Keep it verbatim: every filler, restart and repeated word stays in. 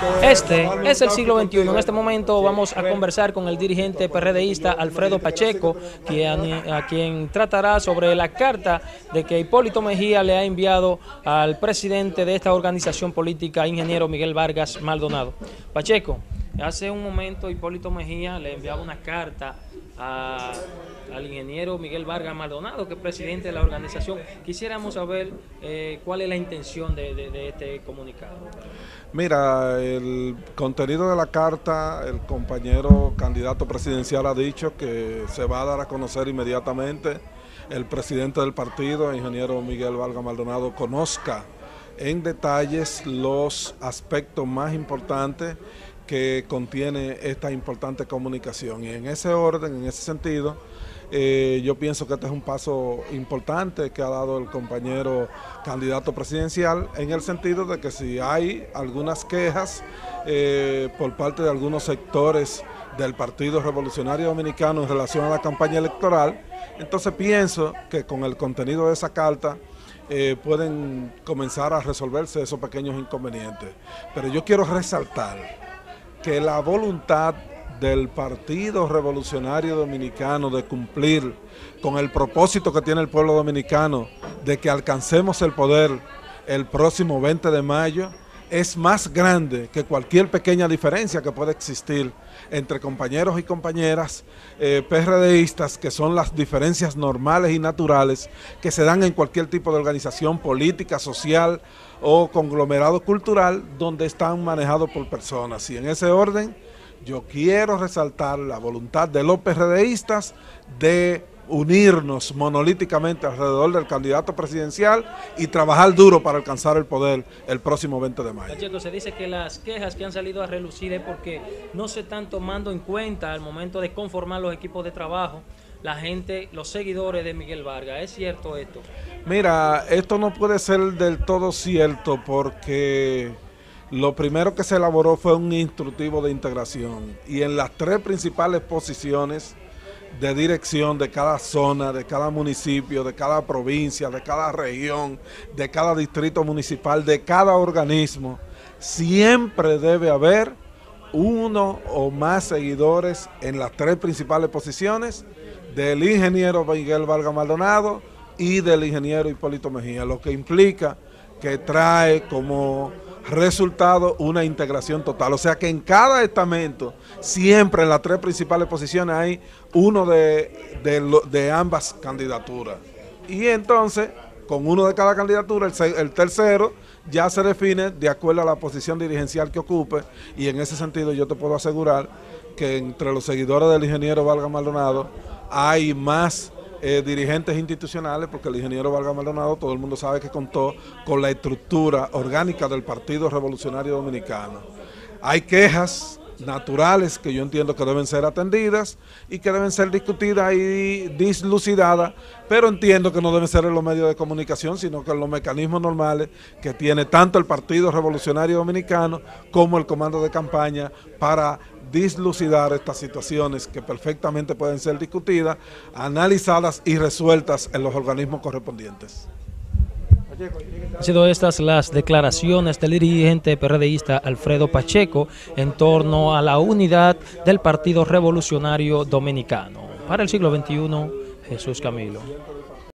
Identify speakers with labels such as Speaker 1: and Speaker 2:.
Speaker 1: Este es el siglo veintiuno. En este momento vamos a conversar con el dirigente PRDista Alfredo Pacheco, quien, a quien tratará sobre la carta de que Hipólito Mejía le ha enviado al presidente de esta organización política, ingeniero Miguel Vargas Maldonado. Pacheco, hace un momento Hipólito Mejía le enviaba una carta a, al ingeniero Miguel Vargas Maldonado, que es presidente de la organización. Quisiéramos saber eh, cuál es la intención de, de, de este comunicado.
Speaker 2: Mira, el contenido de la carta, el compañero candidato presidencial ha dicho que se va a dar a conocer inmediatamente. El presidente del partido, el ingeniero Miguel Vargas Maldonado, conozca en detalles los aspectos más importantes que contiene esta importante comunicación. Y en ese orden, en ese sentido, eh, yo pienso que este es un paso importante que ha dado el compañero candidato presidencial, en el sentido de que si hay algunas quejas eh, por parte de algunos sectores del Partido Revolucionario Dominicano en relación a la campaña electoral, entonces pienso que con el contenido de esa carta eh, pueden comenzar a resolverse esos pequeños inconvenientes. Pero yo quiero resaltar que la voluntad del Partido Revolucionario Dominicano de cumplir con el propósito que tiene el pueblo dominicano de que alcancemos el poder el próximo veinte de mayo es más grande que cualquier pequeña diferencia que pueda existir entre compañeros y compañeras eh, PRDistas, que son las diferencias normales y naturales que se dan en cualquier tipo de organización política, social o conglomerado cultural donde están manejados por personas. Y en ese orden yo quiero resaltar la voluntad de los PRDistas de unirnos monolíticamente alrededor del candidato presidencial y trabajar duro para alcanzar el poder el próximo veinte de mayo.
Speaker 1: Pacheco, se dice que las quejas que han salido a relucir es porque no se están tomando en cuenta al momento de conformar los equipos de trabajo la gente, los seguidores de Miguel Vargas. ¿Es cierto esto?
Speaker 2: Mira, esto no puede ser del todo cierto porque lo primero que se elaboró fue un instructivo de integración y en las tres principales posiciones de dirección de cada zona, de cada municipio, de cada provincia, de cada región, de cada distrito municipal, de cada organismo, siempre debe haber uno o más seguidores en las tres principales posiciones del ingeniero Miguel Vargas Maldonado y del ingeniero Hipólito Mejía, lo que implica que trae como resultado una integración total. O sea que en cada estamento, siempre en las tres principales posiciones hay uno de, de, de ambas candidaturas. Y entonces, con uno de cada candidatura, el, el tercero ya se define de acuerdo a la posición dirigencial que ocupe, y en ese sentido yo te puedo asegurar que entre los seguidores del ingeniero Vargas Maldonado hay más Eh, dirigentes institucionales, porque el ingeniero Vargas Maldonado, todo el mundo sabe que contó con la estructura orgánica del Partido Revolucionario Dominicano. Hay quejas naturales que yo entiendo que deben ser atendidas y que deben ser discutidas y dislucidadas, pero entiendo que no deben ser en los medios de comunicación, sino que en los mecanismos normales que tiene tanto el Partido Revolucionario Dominicano como el comando de campaña para dislucidar estas situaciones que perfectamente pueden ser discutidas, analizadas y resueltas en los organismos correspondientes.
Speaker 1: Han sido estas las declaraciones del dirigente PRDista Alfredo Pacheco en torno a la unidad del Partido Revolucionario Dominicano. Para el siglo veintiuno, Jesús Camilo.